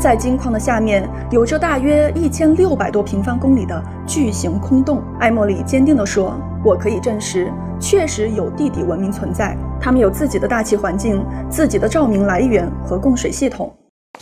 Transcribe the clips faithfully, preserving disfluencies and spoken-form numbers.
在金矿的下面有着大约一千六百多平方公里的巨型空洞。艾莫里坚定地说：“我可以证实，确实有地底文明存在，他们有自己的大气环境、自己的照明来源和供水系统。”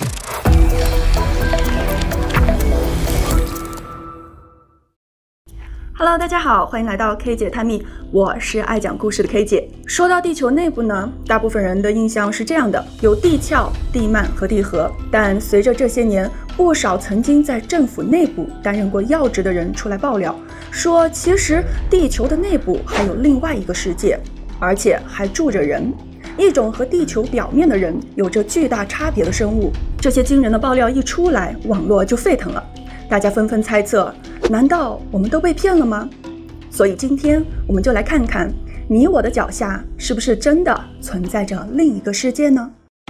Hello， 大家好，欢迎来到 K 姐探秘，我是爱讲故事的 K 姐。说到地球内部呢，大部分人的印象是这样的：有地壳、地幔和地核。但随着这些年，不少曾经在政府内部担任过要职的人出来爆料，说其实地球的内部还有另外一个世界，而且还住着人，一种和地球表面的人有着巨大差别的生物。这些惊人的爆料一出来，网络就沸腾了，大家纷纷猜测，难道我们都被骗了吗？所以今天我们就来看看，你我的脚下是不是真的存在着另一个世界呢？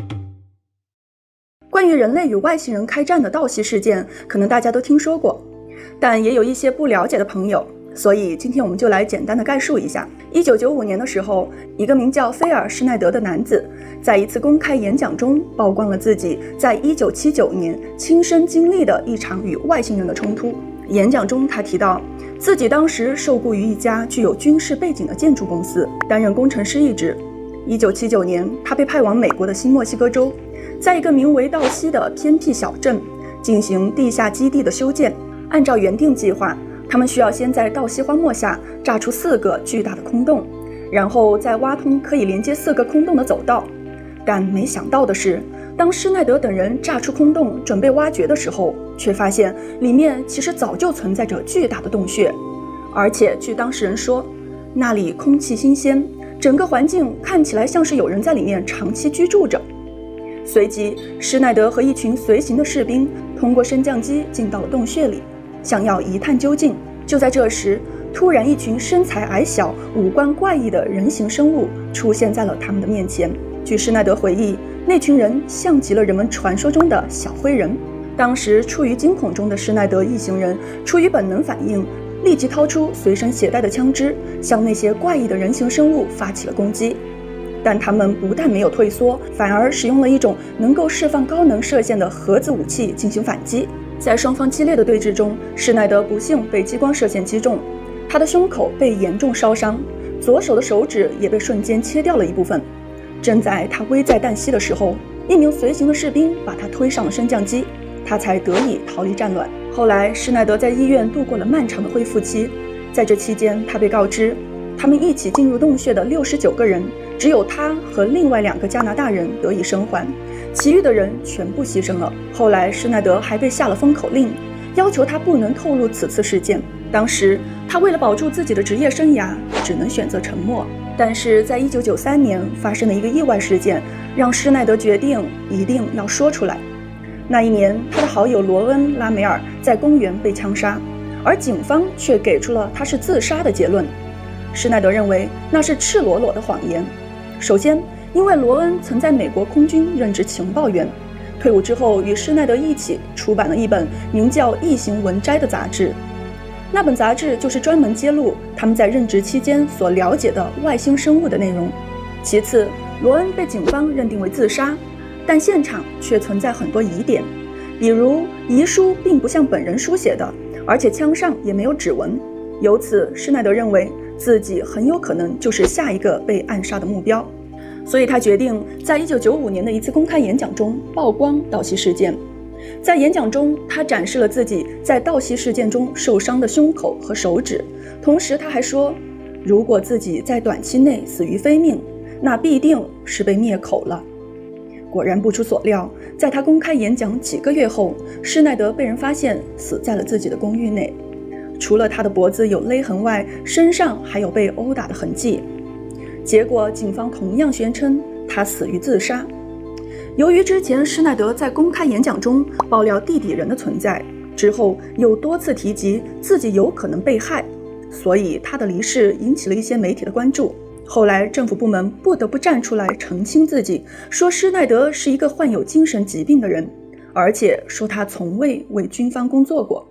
关于人类与外星人开战的盗袭事件，可能大家都听说过，但也有一些不了解的朋友，所以今天我们就来简单的概述一下。一九九五年的时候，一个名叫菲尔·施耐德的男子，在一次公开演讲中曝光了自己在一九七九年亲身经历的一场与外星人的冲突。演讲中，他提到自己当时受雇于一家具有军事背景的建筑公司，担任工程师一职。一九七九年，他被派往美国的新墨西哥州，在一个名为道西的偏僻小镇进行地下基地的修建。按照原定计划，他们需要先在道西荒漠下炸出四个巨大的空洞，然后再挖通可以连接四个空洞的走道。但没想到的是，当施耐德等人炸出空洞准备挖掘的时候，却发现里面其实早就存在着巨大的洞穴，而且据当事人说，那里空气新鲜，整个环境看起来像是有人在里面长期居住着。随即，施耐德和一群随行的士兵通过升降机进到了洞穴里，想要一探究竟。就在这时，突然一群身材矮小、五官怪异的人形生物出现在了他们的面前。据施耐德回忆，那群人像极了人们传说中的小灰人。当时处于惊恐中的施耐德一行人出于本能反应，立即掏出随身携带的枪支，向那些怪异的人形生物发起了攻击。但他们不但没有退缩，反而使用了一种能够释放高能射线的核子武器进行反击。在双方激烈的对峙中，施耐德不幸被激光射线击中，他的胸口被严重烧伤，左手的手指也被瞬间切掉了一部分。正在他危在旦夕的时候，一名随行的士兵把他推上了升降机，他才得以逃离战乱。后来，施耐德在医院度过了漫长的恢复期，在这期间，他被告知，他们一起进入洞穴的六十九个人，只有他和另外两个加拿大人得以生还，其余的人全部牺牲了。后来，施耐德还被下了封口令，要求他不能透露此次事件。当时，他为了保住自己的职业生涯，只能选择沉默。但是在一九九三年发生的一个意外事件，让施耐德决定一定要说出来。那一年，他的好友罗恩·拉梅尔在公园被枪杀，而警方却给出了他是自杀的结论。施耐德认为那是赤裸裸的谎言。首先，因为罗恩曾在美国空军任职情报员，退伍之后与施耐德一起出版了一本名叫《异形文摘》的杂志。那本杂志就是专门揭露他们在任职期间所了解的外星生物的内容。其次，罗恩被警方认定为自杀，但现场却存在很多疑点，比如遗书并不像本人书写的，而且枪上也没有指纹。由此，施耐德认为自己很有可能就是下一个被暗杀的目标，所以他决定在一九九五年的一次公开演讲中曝光盗袭事件。在演讲中，他展示了自己在盗袭事件中受伤的胸口和手指，同时他还说，如果自己在短期内死于非命，那必定是被灭口了。果然不出所料，在他公开演讲几个月后，施耐德被人发现死在了自己的公寓内，除了他的脖子有勒痕外，身上还有被殴打的痕迹。结果警方同样宣称他死于自杀。由于之前施耐德在公开演讲中爆料地底人的存在，之后又多次提及自己有可能被害，所以他的离世引起了一些媒体的关注。后来政府部门不得不站出来澄清自己，说施耐德是一个患有精神疾病的人，而且说他从未为军方工作过。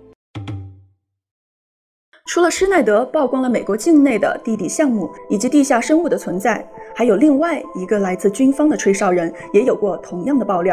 除了施耐德曝光了美国境内的地底项目以及地下生物的存在，还有另外一个来自军方的吹哨人也有过同样的爆料。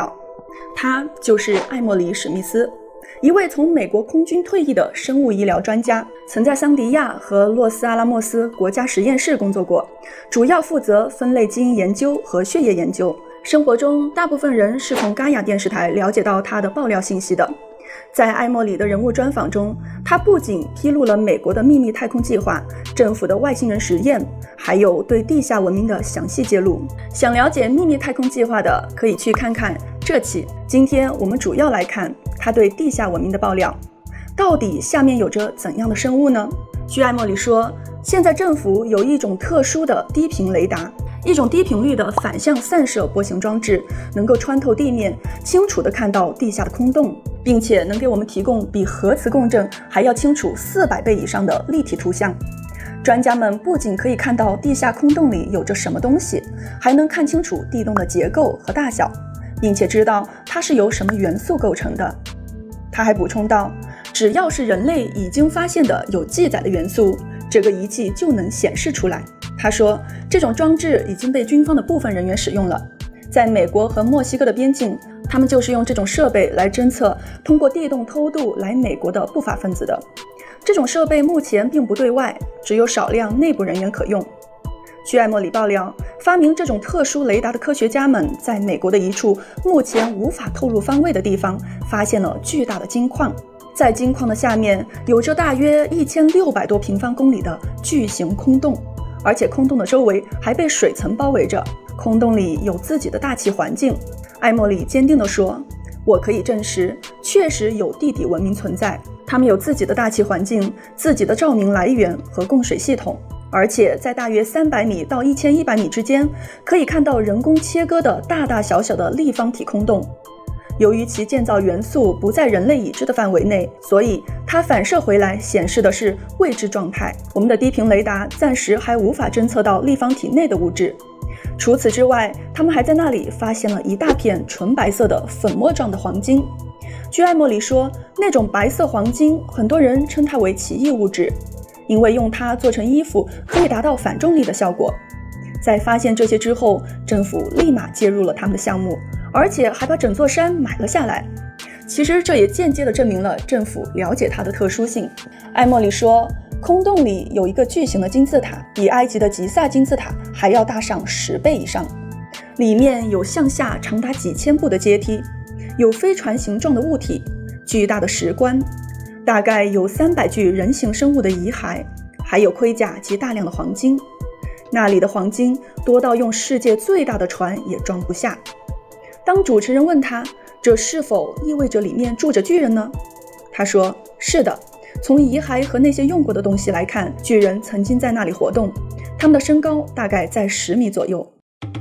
他就是艾莫里·史密斯，一位从美国空军退役的生物医疗专家，曾在桑迪亚和洛斯阿拉莫斯国家实验室工作过，主要负责分类基因研究和血液研究。生活中，大部分人是从嘎雅电视台了解到他的爆料信息的。在艾莫里的人物专访中，他不仅披露了美国的秘密太空计划、政府的外星人实验，还有对地下文明的详细揭露。想了解秘密太空计划的，可以去看看这期。今天我们主要来看他对地下文明的爆料，到底下面有着怎样的生物呢？据艾莫里说，现在政府有一种特殊的低频雷达，一种低频率的反向散射波形装置，能够穿透地面，清楚地看到地下的空洞，并且能给我们提供比核磁共振还要清楚四百倍以上的立体图像。专家们不仅可以看到地下空洞里有着什么东西，还能看清楚地洞的结构和大小，并且知道它是由什么元素构成的。他还补充道，只要是人类已经发现的有记载的元素，这个仪器就能显示出来。他说，这种装置已经被军方的部分人员使用了，在美国和墨西哥的边境，他们就是用这种设备来侦测通过地洞偷渡来美国的不法分子的。这种设备目前并不对外，只有少量内部人员可用。据艾莫里爆料，发明这种特殊雷达的科学家们在美国的一处目前无法透露方位的地方发现了巨大的金矿，在金矿的下面有着大约一千六百多平方公里的巨型空洞，而且空洞的周围还被水层包围着，空洞里有自己的大气环境。艾莫里坚定地说，我可以证实，确实有地底文明存在，他们有自己的大气环境、自己的照明来源和供水系统，而且在大约三百米到一千一百米之间，可以看到人工切割的大大小小的立方体空洞。由于其建造元素不在人类已知的范围内，所以它反射回来显示的是未知状态。我们的低频雷达暂时还无法侦测到立方体内的物质。除此之外，他们还在那里发现了一大片纯白色的粉末状的黄金。据艾莫里说，那种白色黄金，很多人称它为奇异物质，因为用它做成衣服可以达到反重力的效果。在发现这些之后，政府立马介入了他们的项目，而且还把整座山买了下来。其实这也间接地证明了政府了解它的特殊性。艾莫里说，空洞里有一个巨型的金字塔，比埃及的吉萨金字塔还要大上十倍以上，里面有向下长达几千步的阶梯，有飞船形状的物体，巨大的石棺，大概有三百具人形生物的遗骸，还有盔甲及大量的黄金。那里的黄金多到用世界最大的船也装不下。当主持人问他，这是否意味着里面住着巨人呢？他说，是的，从遗骸和那些用过的东西来看，巨人曾经在那里活动，他们的身高大概在十米左右。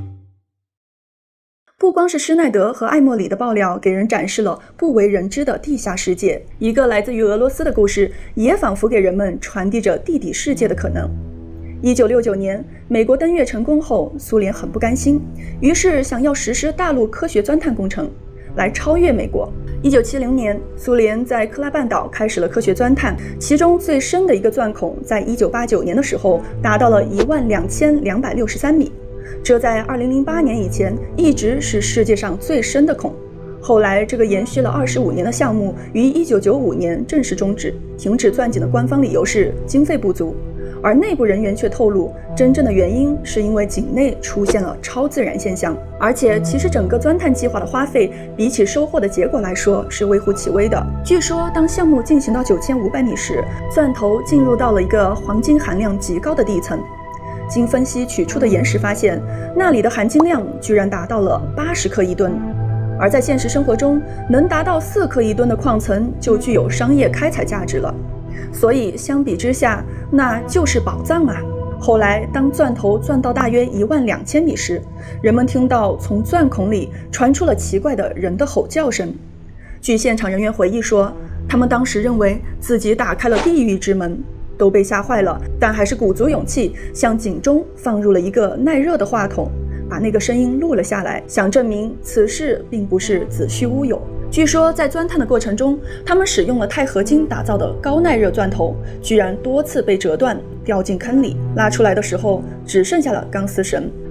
不光是施耐德和艾莫里的爆料给人展示了不为人知的地下世界，一个来自于俄罗斯的故事也仿佛给人们传递着地底世界的可能。一九六九年，美国登月成功后，苏联很不甘心，于是想要实施大陆科学钻探工程，来超越美国。一九七零年，苏联在克拉半岛开始了科学钻探，其中最深的一个钻孔，在一九八九年的时候达到了一万两千两百六十三米，这在二零零八年以前一直是世界上最深的孔。后来，这个延续了二十五年的项目于一九九五年正式终止，停止钻井的官方理由是经费不足。而内部人员却透露，真正的原因是因为井内出现了超自然现象，而且其实整个钻探计划的花费比起收获的结果来说是微乎其微的。据说当项目进行到九千五百米时，钻头进入到了一个黄金含量极高的地层，经分析取出的岩石发现，那里的含金量居然达到了八十克一吨。而在现实生活中，能达到四克一吨的矿层就具有商业开采价值了。所以相比之下，那就是宝藏啊！后来，当钻头钻到大约一万两千米时，人们听到从钻孔里传出了奇怪的人的吼叫声。据现场人员回忆说，他们当时认为自己打开了地狱之门，都被吓坏了，但还是鼓足勇气向井中放入了一个耐热的话筒，把那个声音录了下来，想证明此事并不是子虚乌有。据说在钻探的过程中，他们使用了钛合金打造的高耐热钻头，居然多次被折断掉进坑里，拉出来的时候只剩下了钢丝绳。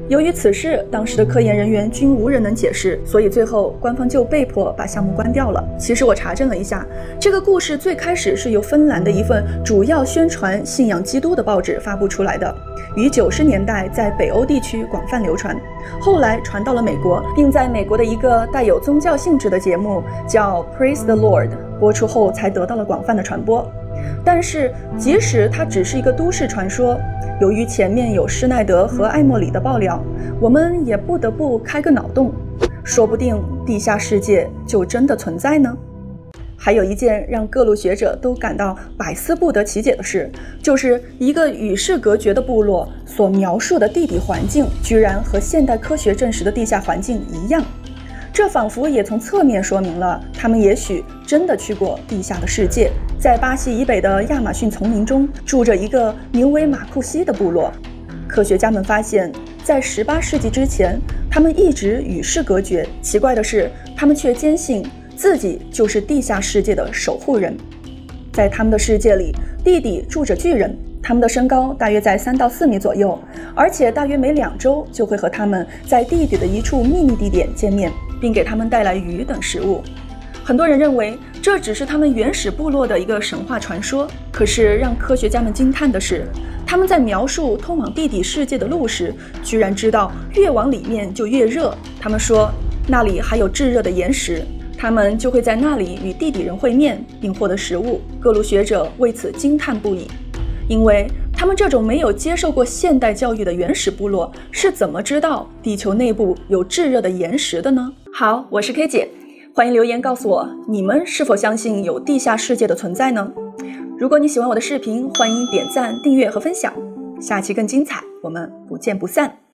由于此事，当时的科研人员均无人能解释，所以最后官方就被迫把项目关掉了。其实我查证了一下，这个故事最开始是由芬兰的一份主要宣传信仰基督的报纸发布出来的，于九十年代在北欧地区广泛流传，后来传到了美国，并在美国的一个带有宗教性质的节目叫 Praise the Lord 播出后才得到了广泛的传播。但是即使它只是一个都市传说，由于前面有施耐德和艾默里的爆料，我们也不得不开个脑洞，说不定地下世界就真的存在呢。还有一件让各路学者都感到百思不得其解的事，就是一个与世隔绝的部落所描述的地底环境，居然和现代科学证实的地下环境一样。这仿佛也从侧面说明了他们也许真的去过地下的世界。在巴西以北的亚马逊丛林中住着一个名为马库西的部落，科学家们发现在十八世纪之前，他们一直与世隔绝。奇怪的是，他们却坚信自己就是地下世界的守护人。在他们的世界里，地底住着巨人，他们的身高大约在三到四米左右，而且大约每两周就会和他们在地底的一处秘密地点见面，并给他们带来鱼等食物。很多人认为这只是他们原始部落的一个神话传说，可是让科学家们惊叹的是，他们在描述通往地底世界的路时，居然知道越往里面就越热。他们说那里还有炙热的岩石，他们就会在那里与地底人会面，并获得食物。各路学者为此惊叹不已，因为他们这种没有接受过现代教育的原始部落是怎么知道地球内部有炙热的岩石的呢？好，我是 K 姐，欢迎留言告诉我，你们是否相信有地下世界的存在呢？如果你喜欢我的视频，欢迎点赞、订阅和分享。下期更精彩，我们不见不散。